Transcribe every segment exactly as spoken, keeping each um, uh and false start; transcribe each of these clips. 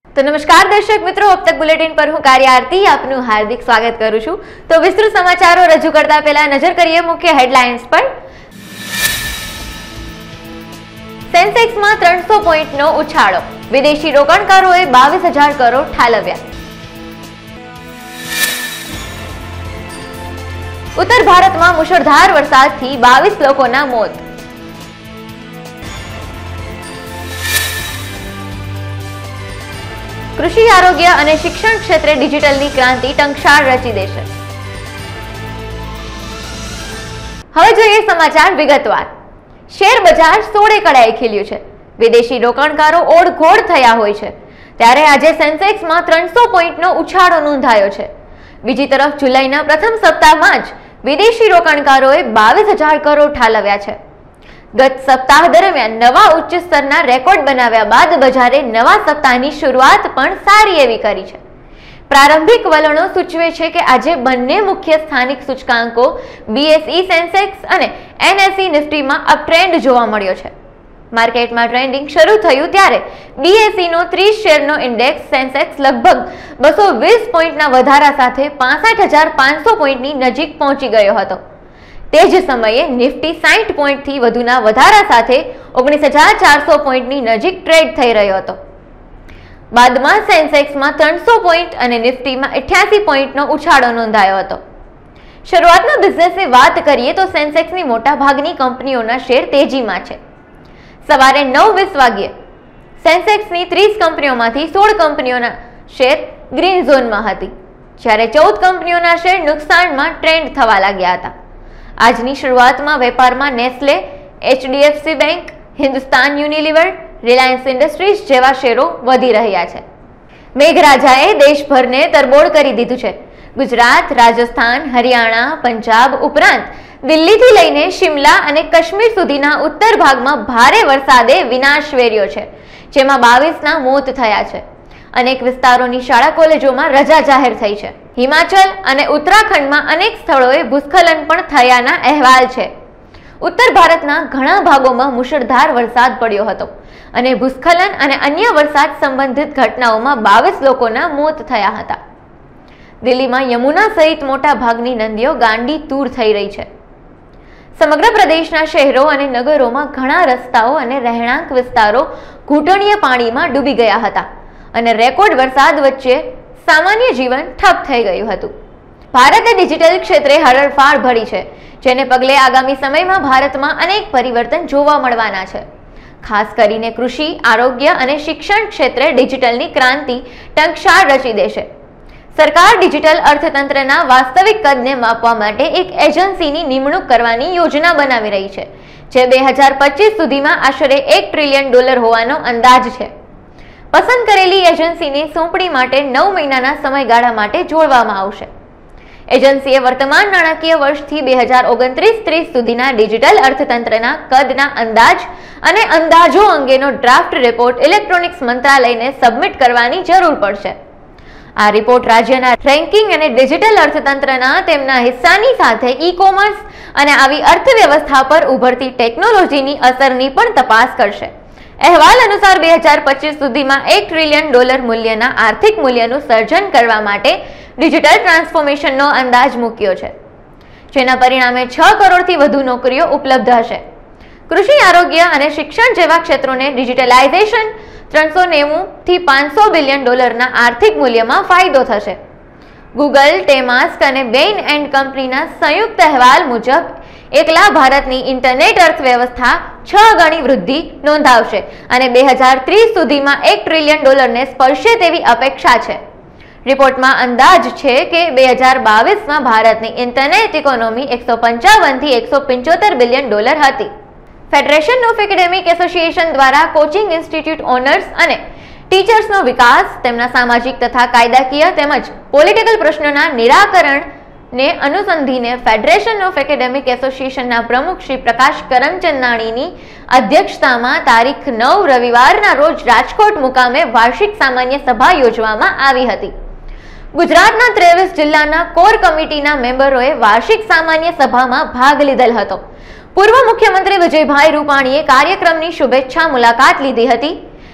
तो नमस्कार दर्शक मित्रों, अब तक बुलेटिन पर હું કાર્ય આરતી આપનું હાર્દિક સ્વાગત કરું છું। તો વિસ્તૃત સમાચારો રજૂ કરતા પહેલા નજર કરીએ મુખ્ય હેડલાઇન્સ પર। સેન્સેક્સમાં ત્રણસો પોઈન્ટનો ઉછાળો, વિદેશી રોકાણકારોએ બાવીસ હજાર કરોડ ઠાલવ્યા। ઉત્તર ભારતમાં મુશળધાર વરસાદથી બાવીસ લોકોના મોત। કૃષિ, આરોગ્ય અને શિક્ષણ ક્ષેત્રે ડિજિટલની ક્રાંતિ ટંકશાળ રચી દેશે। હવે જોઈએ સમાચાર વિગતવાર। શેર બજાર સોળે કળાએ ખીલ્યું છે, વિદેશી રોકાણકારો ઓળઘોળ થયા હોય છે, ત્યારે આજે સેન્સેક્સમાં ત્રણસો પોઈન્ટનો ઉછાળો નોંધાયો છે। બીજી તરફ જુલાઈના પ્રથમ સપ્તાહમાં જ વિદેશી રોકાણકારોએ બાવીસ હજાર કરોડ ઠાલવ્યા છે। ગત સપ્તાહ દરમિયાન નવા ઉચ્ચ સ્તરના રેકોર્ડ બનાવ્યા બાદ બજારે નવા સપ્તાહની શરૂઆત પણ સારી એવી કરી છે। પ્રારંભિક વલણો સૂચવે છે કે આજે બંને મુખ્ય સ્થાનિક સૂચકાંકો બીએસઈ સેન્સેક્સ અને એનએસઈ નિફ્ટીમાં અપટ્રેન્ડ જોવા મળ્યો છે। માર્કેટમાં ટ્રેન્ડિંગ શરૂ થયું ત્યારે બીએસઈનો ત્રીસ શેરનો ઇન્ડેક્સ સેન્સેક્સ લગભગ બસો વીસ પોઈન્ટના વધારા સાથે પાસઠ હજાર પાંચસો પોઈન્ટની નજીક પહોંચી ગયો હતો। તે જ સમયે નિફ્ટી સાઠ પોઈન્ટથી વધુના વધારા સાથે ઓગણીસ હજાર ચારસો પોઈન્ટની નજીક ટ્રેડ થઈ રહ્યો હતો। બાદમાં સેન્સેક્સમાં ત્રણસો પોઈન્ટ અને નિફ્ટીમાં અઠ્યાસી પોઈન્ટનો ઉછાળો નોંધાયો હતો। શરૂઆતના બિઝનેસની વાત કરીએ તો સેન્સેક્સની મોટાભાગની કંપનીઓના શેર તેજીમાં છે। સવારે નવ વીસ વાગ્યે સેન્સેક્સની ત્રીસ કંપનીઓમાંથી સોળ કંપનીઓના શેર ગ્રીન ઝોનમાં હતી, જ્યારે ચૌદ કંપનીઓના શેર નુકસાનમાં ટ્રેન્ડ થવા લાગ્યા હતા। આજની શરૂઆતમાં વેપારમાં Nestle, HDFC bank, Hindustan Unilever, Reliance Industries જેવા શેરો વધી રહ્યા છે। મેઘરાજાએ દેશભરને તરબોળ કરી દીધું છે। ગુજરાત, રાજસ્થાન, હરિયાણા, પંજાબ ઉપરાંત દિલ્હીથી લઈને શિમલા અને કાશ્મીર સુધીના ઉત્તર ભાગમાં ભારે વરસાદે વિનાશ વેર્યો છે, જેમાં બાવીસના મોત થયા છે। અનેક વિસ્તારોની શાળા કોલેજોમાં રજા જાહેર થઈ છે। હિમાચલ અને ઉત્તરાખંડમાં અનેક સ્થળોએ ભૂસ્ખલન પણ થયાના અહેવાલ છે। ઉત્તર ભારતના ઘણા ભાગોમાં મુશળધાર વરસાદ પડ્યો હતો અને ભૂસ્ખલન અને અન્ય વરસાદ સંબંધિત ઘટનાઓમાં બાવીસ લોકોના મોત થયા હતા। દિલ્હીમાં યમુના સહિત મોટા ભાગની નદીઓ ગાંડી તૂર થઈ રહી છે। સમગ્ર પ્રદેશના શહેરો અને નગરોમાં ઘણા રસ્તાઓ અને રહેણાંક વિસ્તારો ઘૂંટણીય પાણીમાં ડૂબી ગયા હતા અને રેકોર્ડ વરસાદ વચ્ચે સામાન્ય જીવન ઠપ થઈ ગયું હતું। ભારતે ડિજિટલ ક્ષેત્રે હરણફાળ ભરી છે, જેને પગલે આગામી સમયમાં ભારતમાં અનેક પરિવર્તન જોવા મળવાના છે। ખાસ કરીને કૃષિ, આરોગ્ય અને શિક્ષણ ક્ષેત્રે ડિજિટલની ક્રાંતિ ટંકશાળ રચી દેશે। સરકાર ડિજિટલ અર્થતંત્રના વાસ્તવિક કદને માપવા માટે એક એજન્સીની નિમણૂક કરવાની યોજના બનાવી રહી છે, જે બે હજાર પચીસ સુધીમાં આશરે એક ટ્રિલિયન ડોલર હોવાનો અંદાજ છે। પસંદ કરેલી એજન્સીની સોંપણી માટે નવ મહિનાના સમયગાળા માટે જોડવામાં આવશે। એજન્સીએ વર્તમાન નાણાકીય વર્ષથી બે હજાર ઓગણત્રીસ ત્રીસ સુધીના ડિજિટલ અર્થતંત્રના કદના અંદાજ અને અંદાજો અંગેનો ડ્રાફ્ટ રિપોર્ટ ઇલેક્ટ્રોનિક્સ મંત્રાલયને સબમિટ કરવાની જરૂર પડશે। આ રિપોર્ટ રાજ્યના રેન્કિંગ અને ડિજિટલ અર્થતંત્રના તેમના હિસ્સાની સાથે ઈ કોમર્સ અને આવી અર્થવ્યવસ્થા પર ઉભરતી ટેકનોલોજીની અસરની પણ તપાસ કરશે। અહેવાલ અનુસાર બે હજાર પચીસ સુધીમાં એક ટ્રિલિયન ડોલર મૂલ્યના આર્થિક મૂલ્યનું સર્જન કરવા માટે ડિજિટલ ટ્રાન્સફોર્મેશનનો અંદાજ મૂક્યો છે, જેના પરિણામે છ કરોડથી વધુ નોકરીઓ ઉપલબ્ધ હશે। કૃષિ, આરોગ્ય અને શિક્ષણ જેવા ક્ષેત્રોને ડિજિટલાઇઝેશન ત્રણસો નેવું થી પાંચસો બિલિયન ડોલરના આર્થિક મૂલ્યમાં ફાયદો થશે। ગૂગલ, ટેમાસ્ક અને બેઇન એન્ડ કંપનીના સંયુક્ત અહેવાલ મુજબ એકલા ભારતની ઇન્ટરનેટ અર્થવ્યવસ્થા છ ગણી વૃદ્ધિ નોંધાવશે અને બે હજાર ત્રીસ સુધીમાં એક ટ્રિલિયન ડોલરને સ્પર્શે તેવી અપેક્ષા છે। રિપોર્ટમાં અંદાજ છે કે બે હજાર બાવીસમાં ભારતની ઇન્ટરનેટ ઇકોનોમી એકસો પંચાવન થી એકસો પંચોતેર બિલિયન ડોલર હતી। ફેડરેશન ઓફ એકેડેમિક એસોસિએશન દ્વારા કોચિંગ ઇન્સ્ટિટ્યૂટ ઓનર્સ અને ટીચર્સનો વિકાસ, તેમના સામાજિક તથા કાયદાકીય તેમજ પોલિટિકલ પ્રશ્નોના નિરાકરણ ને અનુસંધીને ફેડરેશન ઓફ એકેડેમિક એસોસિએશનના પ્રમુખ શ્રી પ્રકાશ કરમચંદાણીની અધ્યક્ષતામાં તારીખ નવ રવિવારના રોજ રાજકોટ મુકામે વાર્ષિક સામાન્ય સભા યોજવામાં આવી હતી। ગુજરાતના ત્રેવીસ જિલ્લાના કોર કમિટીના મેમ્બરોએ વાર્ષિક સામાન્ય સભામાં ભાગ લીધેલ હતો। પૂર્વ મુખ્યમંત્રી વિજયભાઈ રૂપાણીએ કાર્યક્રમની શુભેચ્છા મુલાકાત લીધી હતી।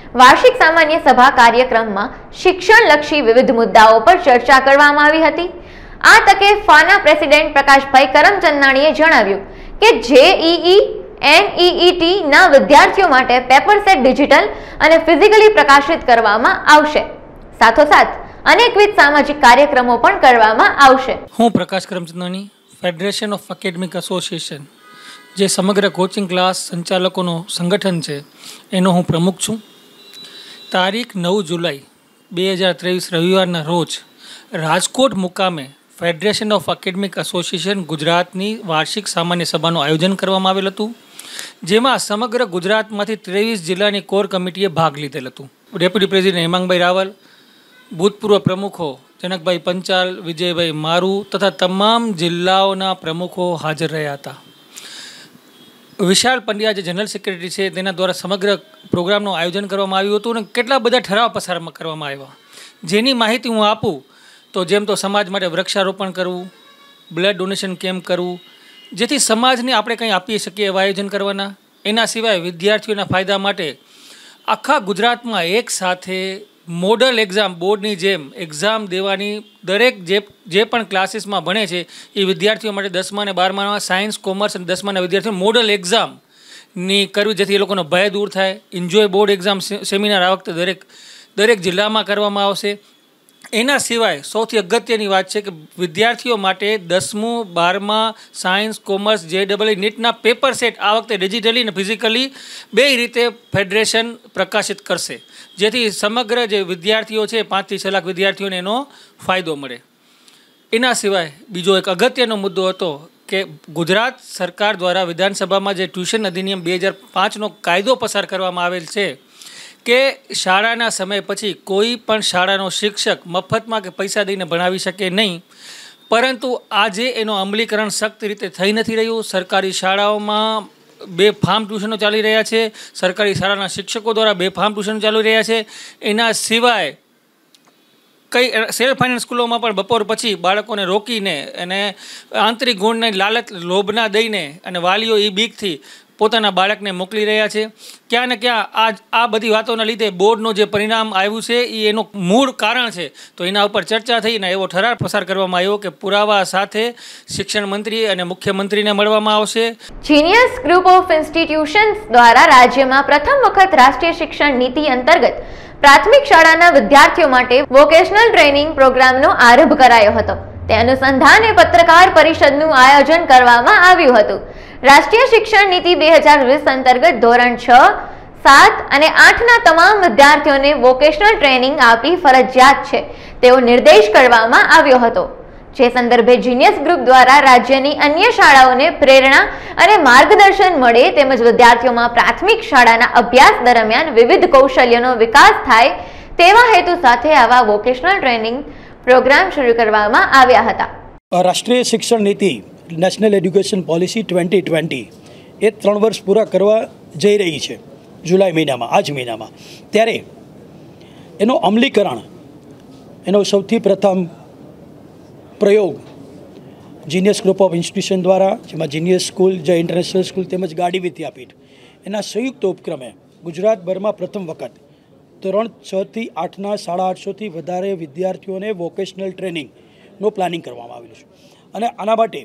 વાર્ષિક સામાન્ય સભા કાર્યક્રમમાં શિક્ષણલક્ષી વિવિધ મુદ્દાઓ પર ચર્ચા કરવામાં આવી હતી। આ તકે ફાના પ્રેસિડેન્ટ પ્રકાશભાઈ કરમચંદાણીએ જણાવ્યું કે જેઈઈ એનઈઈટી ના વિદ્યાર્થીઓ માટે પેપર સેટ ડિજિટલ અને ફિઝિકલી પ્રકાશિત કરવામાં આવશે। સાથોસાથ અનેકવિધ સામાજિક કાર્યક્રમો પણ કરવામાં આવશે। હું Prakash Karamchandani, federation of academic association, જે સમગ્ર કોચિંગ ક્લાસ સંચાલકોનું સંગઠન છે, એનો હું પ્રમુખ છું। તારીખ નવ જુલાઈ બે હજાર ત્રેવીસ રવિવારના રોજ રાજકોટ મુકામે ફેડરેશન ઓફ એકેડેમિક એસોસિએશન ગુજરાતની વાર્ષિક સામાન્ય સભાનું આયોજન કરવામાં આવેલ હતું, જેમાં સમગ્ર ગુજરાતમાંથી ત્રેવીસ જિલ્લાની કોર કમિટીએ ભાગ લીધેલ હતું। ડેપ્યુટી પ્રેસિડેન્ટ હેમાંગભાઈ રાવલ, ભૂતપૂર્વ પ્રમુખો જનકભાઈ પંચાલ, વિજયભાઈ મારુ તથા તમામ જિલ્લાઓના પ્રમુખો હાજર રહ્યા હતા। વિશાલ પંડ્યા, જે જનરલ સેક્રેટરી છે, તેના દ્વારા સમગ્ર પ્રોગ્રામનું આયોજન કરવામાં આવ્યું હતું અને કેટલા બધા ઠરાવ પસાર કરવામાં આવ્યા, જેની માહિતી હું આપું તો જેમ તો સમાજ માટે વૃક્ષારોપણ કરવું, બ્લડ ડોનેશન કેમ્પ કરવું, જેથી સમાજને આપણે કંઈ આપી શકીએ એવા આયોજન કરવાના। એના સિવાય વિદ્યાર્થીઓના ફાયદા માટે આખા ગુજરાતમાં એક સાથે મોડલ એક્ઝામ, બોર્ડની જેમ એક્ઝામ દેવાની દરેક જે જે પણ ક્લાસીસમાં ભણે છે એ વિદ્યાર્થીઓ માટે દસમા અને બારમામાં સાયન્સ, કોમર્સ અને દસમાના વિદ્યાર્થીઓ મોડલ એક્ઝામની કરવી, જેથી એ લોકોનો ભય દૂર થાય। એન્જોય બોર્ડ એક્ઝામ સેમિનાર આ વખતે દરેક દરેક જિલ્લામાં કરવામાં આવશે। એના સિવાય સૌથી અગત્યની વાત છે કે વિદ્યાર્થીઓ માટે દસમું, બારમા, સાયન્સ, કોમર્સ, જે ડબલ નીટના પેપર સેટ આ વખતે ડિજિટલી અને ફિઝિકલી બે રીતે ફેડરેશન પ્રકાશિત કરશે, જેથી સમગ્ર જે વિદ્યાર્થીઓ છે, પાંચથી છ લાખ વિદ્યાર્થીઓને એનો ફાયદો મળે। એના સિવાય બીજો એક અગત્યનો મુદ્દો હતો કે ગુજરાત સરકાર દ્વારા વિધાનસભામાં જે ટ્યુશન અધિનિયમ બે હજાર પાંચનો કાયદો પસાર કરવામાં આવેલ છે કે શાળાના સમય પછી કોઈ પણ શાળાનો શિક્ષક મફતમાં કે પૈસા દઈને ભણાવી શકે નહીં, પરંતુ આજે એનો અમલીકરણ સખ્ત રીતે થઈ નથી રહ્યું। સરકારી શાળાઓમાં બેફામ ટ્યુશનો ચાલી રહ્યા છે, સરકારી શાળાના શિક્ષકો દ્વારા બેફામ ટ્યુશનો ચાલી રહ્યા છે। એના સિવાય કઈ સેલ્ફ ફાઇનાન્સ સ્કૂલોમાં પણ બપોર પછી બાળકોને રોકીને અને આંતરિક ગુણને લાલચ, લોભના દઈને અને વાલીઓ એ બીકથી પોતાના બાળકને મોકલી રહ્યા છે। ક્યાં ને ક્યાં આ આ બધી વાતોના લીધે બોર્ડનું જે પરિણામ આવ્યું છે એ એનું મૂળ કારણ છે, તો એના ઉપર ચર્ચા થઈને એવો ઠરાવ પસાર કરવામાં આવ્યો કે પુરાવા સાથે શિક્ષણ મંત્રી અને મુખ્યમંત્રીને મળવામાં આવશે। જીનિયસ ગ્રુપ ઓફ ઇન્સ્ટિટ્યુશન્સ દ્વારા રાજ્યમાં પ્રથમ વખત રાષ્ટ્રીય શિક્ષણ નીતિ અંતર્ગત પ્રાથમિક શાળાના વિદ્યાર્થીઓ માટે વોકેશનલ ટ્રેનિંગ પ્રોગ્રામનો આરંભ કરાયો હતો। તે અનુસંધાને પત્રકાર પરિષદનું આયોજન કરવામાં આવ્યું હતું। રાષ્ટ્રીય શિક્ષણ નીતિ બે હજાર વીસ અંતર્ગત ધોરણ છ, સાત અને આઠના તમામ વિદ્યાર્થીઓને વોકેશનલ ટ્રેનિંગ આપવી ફરજિયાત છે તેવો નિર્દેશ કરવામાં આવ્યો હતો, જે સંદર્ભે જીનિયસ ગ્રુપ દ્વારા રાજ્યની અન્ય શાળાઓને પ્રેરણા અને માર્ગદર્શન મળે તેમજ વિદ્યાર્થીઓમાં પ્રાથમિક શાળાના અભ્યાસ દરમિયાન વિવિધ કૌશલ્યોનો વિકાસ થાય તેવા હેતુ સાથે આવા વોકેશનલ ટ્રેનિંગ પ્રોગ્રામ શરૂ કરવામાં આવ્યા હતા। રાષ્ટ્રીય શિક્ષણ નીતિ national education policy twenty twenty એ ત્રણ વર્ષ પૂરા કરવા જઈ રહી છે જુલાઈ મહિનામાં, આ જ મહિનામાં। ત્યારે એનો અમલીકરણ, એનો સૌથી પ્રથમ પ્રયોગ જીનિયસ ગ્રુપ ઓફ ઇન્સ્ટિટ્યુશન દ્વારા, જેમાં genius school, Jay international school તેમજ ગાડી વિદ્યાપીઠ એના સંયુક્ત ઉપક્રમે ગુજરાતભરમાં પ્રથમ વખત ધોરણ છથી આઠના સાડા આઠસોથી વધારે વિદ્યાર્થીઓને વોકેશનલ ટ્રેનિંગનું પ્લાનિંગ કરવામાં આવેલું છે। અને આના માટે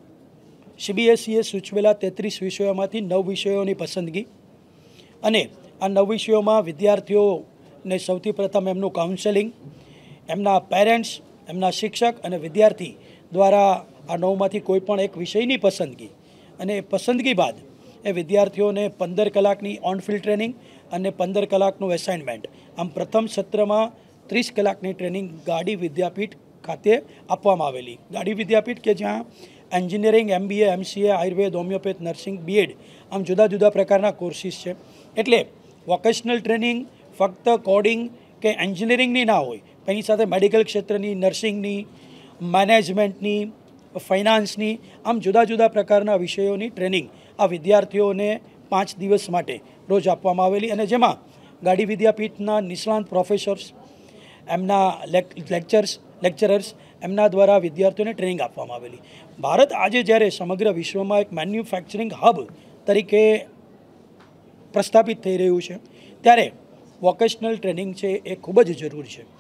સીબીએસઈએ સૂચવેલા તેત્રીસ વિષયોમાંથી નવ વિષયોની પસંદગી અને આ નવ વિષયોમાં વિદ્યાર્થીઓને સૌથી પ્રથમ એમનું કાઉન્સેલિંગ, એમના પેરેન્ટ્સ, એમના શિક્ષક અને વિદ્યાર્થી દ્વારા આ નવમાંથી કોઈ પણ એક વિષયની પસંદગી અને પસંદગી બાદ એ વિદ્યાર્થીઓને પંદર કલાકની ઓન ફિલ્ડ ટ્રેનિંગ અને પંદર કલાકનું એસાઇનમેન્ટ, આમ પ્રથમ સત્રમાં ત્રીસ કલાકની ટ્રેનિંગ ગાડી વિદ્યાપીઠ ખાતે આપવામાં આવેલી। ગાડી વિદ્યાપીઠ કે જ્યાં engineering, MBA, MCA, Ayurveda, homeopath, nursing, B Ed આમ જુદા જુદા પ્રકારના કોર્સિસ છે। એટલે વોકેશનલ ટ્રેનિંગ ફક્ત કોડિંગ કે એન્જિનિયરિંગની ના હોય, એની સાથે મેડિકલ ક્ષેત્રની, નર્સિંગની, મેનેજમેન્ટની, ફાઇનાન્સની આમ જુદા જુદા પ્રકારના વિષયોની ટ્રેનિંગ આ વિદ્યાર્થીઓને પાંચ દિવસ માટે રોજ આપવામાં આવેલી, અને જેમાં ગાડી વિદ્યાપીઠના નિષ્ણાંત પ્રોફેસર્સ, એમના લેક્ચર્સ લેક્ચરર્સ એમના દ્વારા વિદ્યાર્થીઓને ટ્રેનિંગ આપવામાં આવેલી। ભારત આજે જ્યારે સમગ્ર વિશ્વમાં એક મેન્યુફેક્ચરિંગ હબ તરીકે પ્રસ્થાપિત થઈ રહ્યું છે, ત્યારે વોકેશનલ ટ્રેનિંગ છે એ ખૂબ જ જરૂરી છે.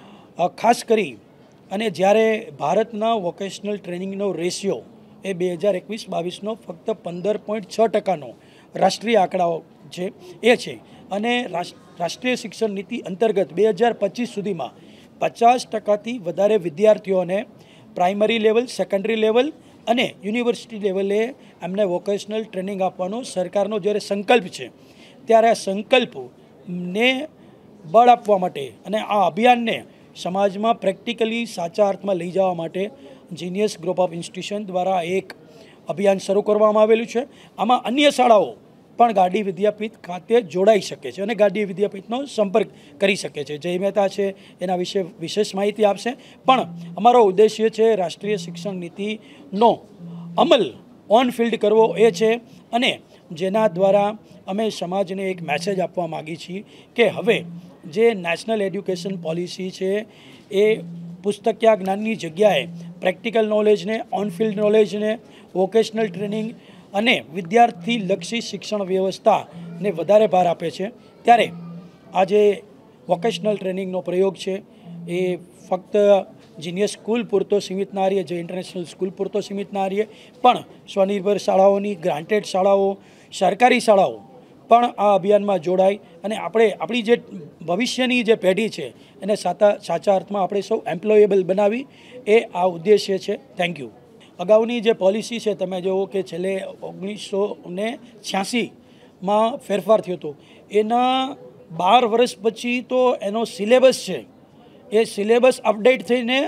ખાસ કરી અને જ્યારે ભારતના વોકેશનલ ટ્રેનિંગનો રેશિયો એ બે હજાર એકવીસ બાવીસનો ફક્ત પંદર પોઈન્ટ છ ટકાનો રાષ્ટ્રીય આંકડાઓ છે એ છે અને રાષ્ટ્રીય શિક્ષણ નીતિ અંતર્ગત બે હજાર પચીસ સુધીમાં પચાસ ટકાથી વધારે વિદ્યાર્થીઓને પ્રાઇમરી લેવલ, સેકન્ડરી લેવલ અને યુનિવર્સિટી લેવલે એમને વોકેશનલ ટ્રેનિંગ આપવાનો સરકારનો જ્યારે સંકલ્પ છે ત્યારે આ સંકલ્પને બળ આપવા માટે અને આ અભિયાનને સમાજમાં પ્રેક્ટિકલી સાચા અર્થમાં લઈ જવા માટે જીનિયસ ગ્રુપ ઓફ ઇન્સ્ટિટ્યુશન દ્વારા એક અભિયાન શરૂ કરવામાં આવેલું છે. આમાં અન્ય શાળાઓ પણ ગાડી વિદ્યાપીઠ ખાતે જોડાઈ શકે છે અને ગાડી વિદ્યાપીઠનો સંપર્ક કરી શકે છે. જય મહેતા છે એના વિશે વિશેષ માહિતી આપશે. પણ અમારો ઉદ્દેશ્ય છે રાષ્ટ્રીય શિક્ષણ નીતિનો અમલ ઓન ફિલ્ડ કરવો એ છે અને જેના દ્વારા અમે સમાજને એક મેસેજ આપવા માગીએ છીએ કે હવે જે નેશનલ એડ્યુકેશન પોલિસી છે એ પુસ્તકીય જ્ઞાનની જગ્યાએ પ્રેક્ટિકલ નોલેજને, ઓન ફિલ્ડ નોલેજને, વોકેશનલ ટ્રેનિંગ અને વિદ્યાર્થીલક્ષી શિક્ષણ વ્યવસ્થાને વધારે ભાર આપે છે. ત્યારે આ જે વોકેશનલ ટ્રેનિંગનો પ્રયોગ છે એ ફક્ત જીનિયસ સ્કૂલ પૂરતો સીમિત ના રહીએ, જે ઇન્ટરનેશનલ સ્કૂલ પૂરતો સીમિત ના રહીએ, પણ સ્વનિર્ભર શાળાઓની, ગ્રાન્ટેડ શાળાઓ, સરકારી શાળાઓ પણ આ અભિયાનમાં જોડાય અને આપણે આપણી જે ભવિષ્યની જે પેઢી છે એને સાચા સાચા અર્થમાં આપણે સૌ એમ્પ્લોયેબલ બનાવી એ આ ઉદ્દેશ્ય છે. Thank you. અગાઉની જે પોલિસી છે તમે જુઓ કે છેલ્લે ઓગણીસો ને છ્યાસીમાં ફેરફાર થયો હતો, એના બાર વર્ષ પછી તો એનો સિલેબસ છે એ સિલેબસ અપડેટ થઈને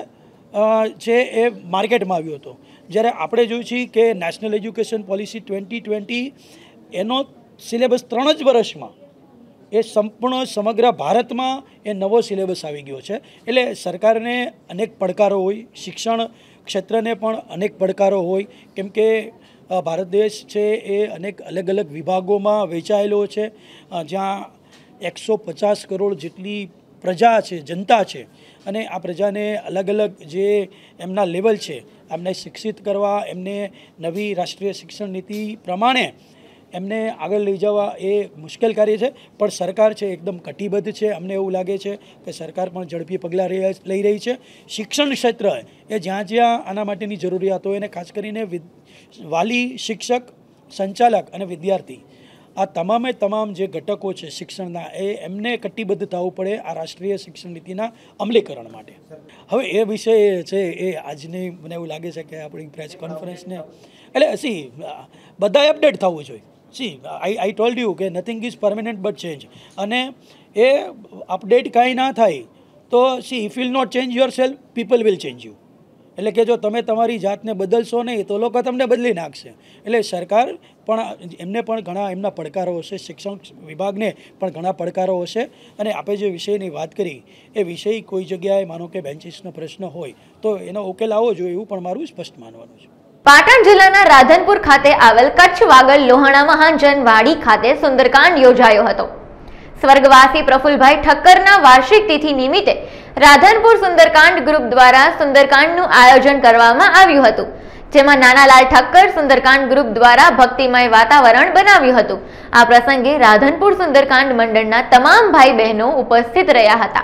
છે એ માર્કેટમાં આવ્યો હતો. જ્યારે આપણે જોયું છીએ કે national education policy twenty twenty એનો સિલેબસ ત્રણ જ વર્ષમાં એ સંપૂર્ણ સમગ્ર ભારતમાં એ નવો સિલેબસ આવી ગયો છે. એટલે સરકારને અનેક પડકારો હોય, શિક્ષણ ક્ષેત્રને પણ અનેક પડકારો હોય, કેમ કે ભારત દેશ છે એ અનેક અલગ અલગ વિભાગોમાં વહેંચાયેલો છે, જ્યાં એકસો પચાસ કરોડ જેટલી પ્રજા છે, જનતા છે અને આ પ્રજાને અલગ અલગ જે એમના લેવલ છે એમને શિક્ષિત કરવા, એમને નવી રાષ્ટ્રીય શિક્ષણ નીતિ પ્રમાણે એમને આગળ લઈ જવા એ મુશ્કેલ કાર્ય છે. પણ સરકાર છે એકદમ કટિબદ્ધ છે. અમને એવું લાગે છે કે સરકાર પણ ઝડપી પગલાં લઈ રહી છે. શિક્ષણ ક્ષેત્ર એ જ્યાં જ્યાં આના માટેની જરૂરિયાત હોય એને ખાસ કરીને વાલી, શિક્ષક, સંચાલક અને વિદ્યાર્થી આ તમામે તમામ જે ઘટકો છે શિક્ષણના એ એમને કટિબદ્ધ થવું પડે આ રાષ્ટ્રીય શિક્ષણ નીતિના અમલીકરણ માટે. હવે એ વિષય છે એ આજની મને એવું લાગે છે કે આપણી પ્રેસ કોન્ફરન્સને એટલે સી બધાએ અપડેટ થવું જોઈએ. See I I told you કે nothing is permanent but change. અને એ અપડેટ કાંઈ ના થાય તો see if will not change yourself, people will change you. એટલે કે જો તમે તમારી જાતને બદલશો નહીં તો લોકો તમને બદલી નાખશે. એટલે સરકાર પણ એમને પણ ઘણા એમના પડકારો હશે, શિક્ષણ વિભાગને પણ ઘણા પડકારો હશે. અને આપણે જે વિષયની વાત કરી એ વિષય કોઈ જગ્યાએ માનો કે બેન્ચીસનો પ્રશ્ન હોય તો એનો ઉકેલ આવવો જોઈએ એવું પણ મારું સ્પષ્ટ માનવાનું છે. પાટણ જિલ્લાના રાધનપુર ખાતે આવેલ કચ્છ વાગડ લોહાણા મહાજન વાડી ખાતે સુંદરકાંડ યોજાયો હતો. સ્વર્ગવાસી પ્રફુલભાઈ ઠક્કરના વાર્ષિક તિથિ નિમિત્તે રાધનપુર સુંદરકાંડ ગ્રુપ દ્વારા સુંદરકાંડનું આયોજન કરવામાં આવ્યું હતું, જેમાં નાનાલાલ ઠક્કર સુંદરકાંડ ગ્રુપ દ્વારા ભક્તિમય વાતાવરણ બનાવ્યું હતું. આ પ્રસંગે રાધનપુર સુંદરકાંડ મંડળના તમામ ભાઈ બહેનો ઉપસ્થિત રહ્યા હતા.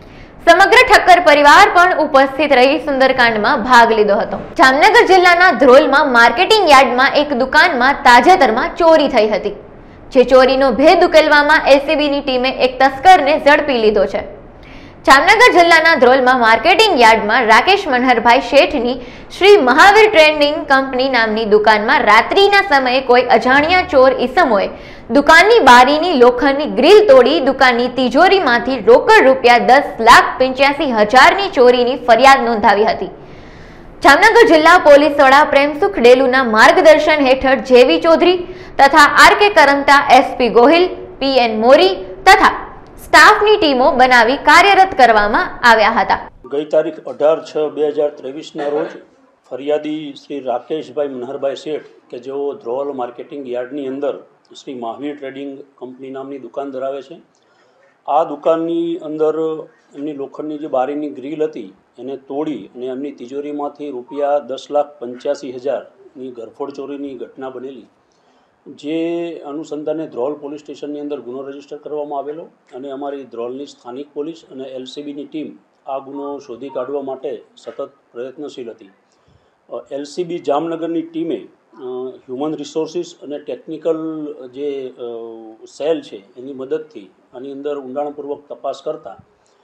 સમગ્ર ઠક્કર પરિવાર પણ ઉપસ્થિત રહી સુંદરકાંડમાં ભાગ લીધો હતો. જામનગર જિલ્લાના ધ્રોલમાં માર્કેટિંગ યાર્ડમાં એક દુકાનમાં તાજેતરમાં ચોરી થઈ હતી, જે ચોરીનો ભેદ ઉકેલવામાં એલસીબીની ટીમે એક તસ્કરને ઝડપી લીધો છે. જામનગર જિલ્લાના ધ્રોલમાં માર્કેટિંગ યાર્ડમાં રાકેશ મનહરભાઈ શેઠની શ્રી મહાવીર ટ્રેડિંગ કંપની નામની દુકાનમાં રાત્રિના સમયે કોઈ અજાણ્યા ચોર ઈસમોએ દુકાનની બારીની લોખંડની ગ્રીલ તોડી દુકાનની તિજોરીમાંથી રોકડ રૂપિયા દસ લાખ પંચ્યાસી હજારની ચોરીની ફરિયાદ નોંધાવી હતી. જામનગર જિલ્લા પોલીસ વડા પ્રેમસુખ ડેલુના માર્ગદર્શન હેઠળ જેવી ચૌધરી તથા R K Karamta, SP Gohil, P N Mori તથા સ્ટાફની ટીમો બનાવી કાર્યરત કરવામાં આવ્યા હતા. ગઈ તારીખ અઢાર છ બે હજાર ત્રેવીસના રોજ ફરિયાદી શ્રી રાકેશભાઈ મનહરભાઈ શેઠ કે જેઓ ધ્રોલ માર્કેટિંગ યાર્ડની અંદર શ્રી મહાવીર ટ્રેડિંગ કંપની નામની દુકાન ધરાવે છે. આ દુકાનની અંદર એમની લોખંડની જે બારીની ગ્રીલ હતી એને તોડી અને એમની તિજોરીમાંથી રૂપિયા દસ લાખ પંચ્યાસી હજારની ઘરફોડ ચોરીની ઘટના બનેલી. જે અનુસંધાને ધ્રોલ પોલીસ સ્ટેશનની અંદર ગુનો રજીસ્ટર કરવામાં આવેલો અને અમારી ધ્રોલની સ્થાનિક પોલીસ અને એલસીબીની ટીમ આ ગુનો શોધી કાઢવા માટે સતત પ્રયત્નશીલ હતી. એલસીબી જામનગરની ટીમે હ્યુમન રિસોર્સિસ અને ટેકનિકલ જે સેલ છે એની મદદથી આની અંદર ઊંડાણપૂર્વક તપાસ કરતા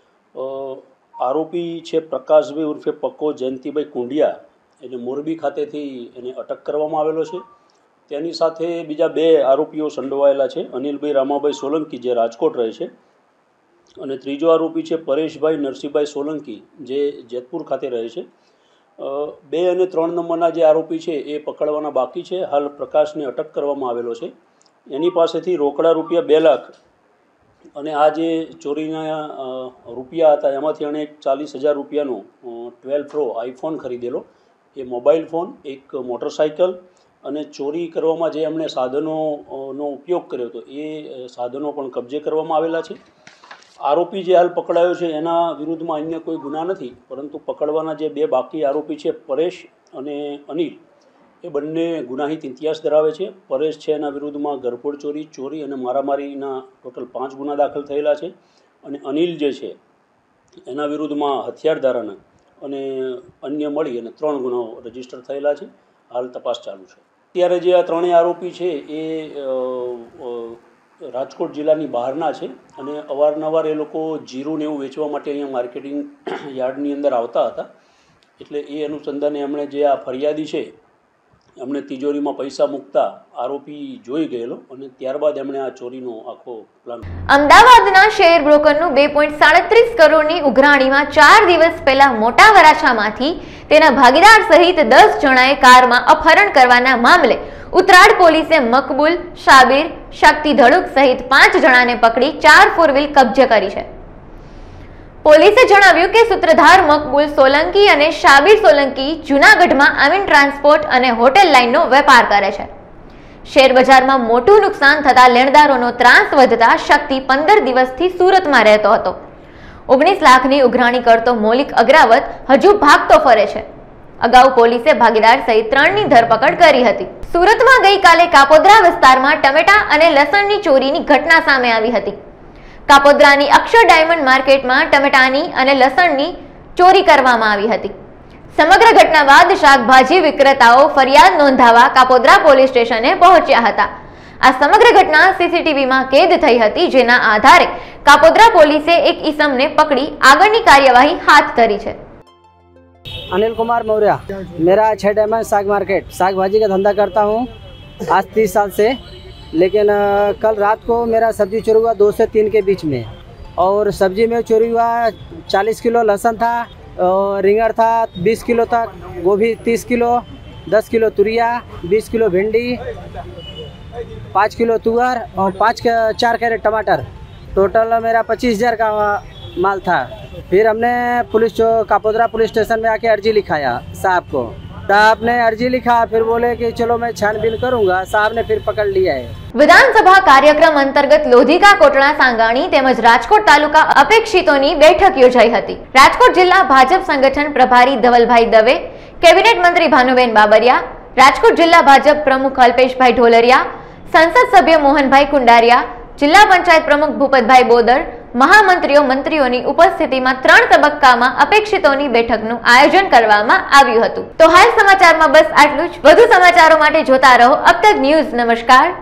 આરોપી છે પ્રકાશભાઈ ઉર્ફે પક્કો જયંતિભાઈ કુંડિયા એને મોરબી ખાતેથી એને અટક કરવામાં આવેલો છે. તેની સાથે બીજા બે આરોપીઓ સંડોવાયેલા છે, અનિલભાઈ રામાભાઈ સોલંકી જે રાજકોટ રહે છે અને ત્રીજો આરોપી છે પરેશભાઈ નરસિંહભાઈ સોલંકી જે જેતપુર ખાતે રહે છે. બે અને ત્રણ નંબરના જે આરોપી છે એ પકડવાના બાકી છે. હાલ પ્રકાશને અટક કરવામાં આવેલો છે. એની પાસેથી રોકડા રૂપિયા બે લાખ અને આ જે ચોરીના રૂપિયા હતા એમાંથી એણે એક ચાલીસ હજાર રૂપિયાનો ટ્વેલ્વ પ્રો આઈફોન ખરીદેલો, એ મોબાઈલ ફોન, એક મોટરસાઇકલ અને ચોરી કરવામાં જે એમણે સાધનોનો ઉપયોગ કર્યો હતો એ સાધનો પણ કબજે કરવામાં આવેલા છે. આરોપી જે હાલ પકડાયો છે એના વિરુદ્ધમાં અન્ય કોઈ ગુના નથી, પરંતુ પકડવાના જે બે બાકી આરોપી છે પરેશ અને અનિલ એ બંને ગુનાહિત ઇતિહાસ ધરાવે છે. પરેશ છે એના વિરુદ્ધમાં ઘરફોડ ચોરી, ચોરી અને મારામારીના ટોટલ પાંચ ગુના દાખલ થયેલા છે અને અનિલ જે છે એના વિરુદ્ધમાં હથિયાર ધારાના અને અન્ય મળી અને ત્રણ ગુનાઓ રજીસ્ટર થયેલા છે. હાલ તપાસ ચાલુ છે. અત્યારે જે આ ત્રણેય આરોપી છે એ રાજકોટ જિલ્લાની બહારના છે અને અવારનવાર એ લોકો જીરું ને એવું વેચવા માટે અહીંયા માર્કેટિંગ યાર્ડની અંદર આવતા હતા. એટલે એ અનુસંધાને એમણે જે આ ફરિયાદી છે એમણે તિજોરીમાં પૈસા મૂકતા આરોપી જોઈ ગયેલો અને ત્યારબાદ એમણે આ ચોરીનો આખો પ્લાન. અમદાવાદના શેર બ્રોકરનું બે પોઈન્ટ સાડત્રીસ કરોડની ઉઘરાણીમાં ચાર દિવસ પહેલા મોટા વરાછામાંથી તેના ભાગીદાર સહિત દસ જણાએ કારમાં અપહરણ કરવાના મામલે ઉતરાડ પોલીસે મકબૂલ, શાબીર, શક્તિ ધડુક સહિત પાંચ જણાને પકડી ચાર ફોર વ્હીલ કબજે કરી છે. પોલીસે જણાવ્યું કે સૂત્રધાર મકબૂલ સોલંકી અને શાબીર સોલંકી જૂનાગઢમાં આમીન ટ્રાન્સપોર્ટ અને હોટેલ લાઇનનો વેપાર કરે છે. શેર બજારમાં મોટું નુકસાન થતા લેણદારોનો ત્રાસ વધતા શક્તિ પંદર દિવસથી સુરતમાં રહેતો હતો. ઓગણીસ લાખની ઉઘરાણી કરતો મૌલિક અગ્રાવત હજુ ભાગતો ફરે છે. અગાઉ પોલીસે ભાગીદાર સહિત ત્રણની ધરપકડ કરી હતી. સુરતમાં ગઈકાલે કાપોદ્રા વિસ્તારમાં ટમેટા અને લસણની ચોરીની ઘટના સામે આવી હતી. કાપોદ્રાની અક્ષર ડાયમંડ માર્કેટમાં ટમેટાની અને લસણની ચોરી કરવામાં આવી હતી. સમગ્ર ઘટના બાદ શાકભાજી વિક્રેતાઓ ફરિયાદ નોંધાવવા કાપોદ્રા પોલીસ સ્ટેશને પહોંચ્યા હતા. આ સમગ્ર ઘટના સીસીટીવીમાં કેદ થઈ હતી, જેના આધારે કાપોદ્રા પોલીસે એક ઈસમને પકડી આગળની કાર્યવાહી હાથ ધરી છે. अनिल कुमार मौर्य, मेरा छः डायमंड साग मार्केट साग भाजी का धंधा करता हूँ आज तीस साल से. लेकिन कल रात को मेरा सब्जी चोरी हुआ दो से तीन के बीच में, और सब्जी में चोरी हुआ चालीस किलो लहसुन था, और रिंगड़ था बीस किलो तक, गोभी तीस किलो, दस किलो तुरिया, बीस किलो भिंडी, पाँच किलो तुअर और पाँच चार कैरेट टमाटर. टोटल मेरा पच्चीस हज़ार का माल था. फिर हमने पुलिस जो कापोद्रा पुलिस स्टेशन में आके अर्जी लिखाया साहब को. साहब ने अर्जी लिखा, फिर बोले कि चलो मैं छानबीन करूंगा. साहब ने फिर पकड़ लिया है. વિધાનસભા કાર્યક્રમ અંતર્ગત લોધિકા કોટડા સાંગાણી તેમજ રાજકોટ તાલુકા અપેક્ષિતોની બેઠક યોજાઈ હતી. રાજકોટ જિલ્લા ભાજપ સંગઠન પ્રભારી ધવલભાઈ દવે, કેબિનેટ મંત્રી ભાનુબેન બાબરિયા, રાજકોટ જિલ્લા ભાજપ પ્રમુખ અલ્પેશભાઈ ઢોલરિયા, સંસદ સભ્ય મોહનભાઈ કુંડારિયા, જિલ્લા પંચાયત પ્રમુખ ભૂપતભાઈ બોદર, મહામંત્રીઓ મંત્રીઓની ઉપસ્થિતિમાં ત્રણ તબક્કામાં અપેક્ષિતોની બેઠકનું આયોજન કરવામાં આવ્યું હતું. તો હાલ સમાચારમાં બસ આટલું જ. વધુ સમાચારો માટે જોતા રહો અબ તક ન્યૂઝ. નમસ્કાર.